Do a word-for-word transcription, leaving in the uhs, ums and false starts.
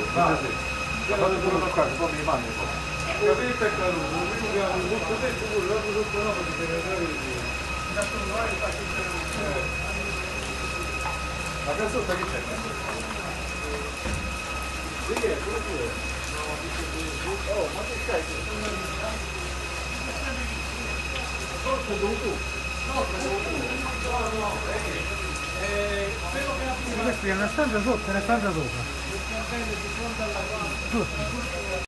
Va, sì. Fate pure una qua, poi mi mandi poi. Capite Caruso, io che ho molto tempo, quello dopo sotto no, perché te ne sai di... Ma che sotto che c'è? Sì, che è? Quello pure? Oh, ma che stai? Forse dovuto. No, no, no, eh, quello che ha più... Questa è una stanza sotto e una stanza sopra. Sotto.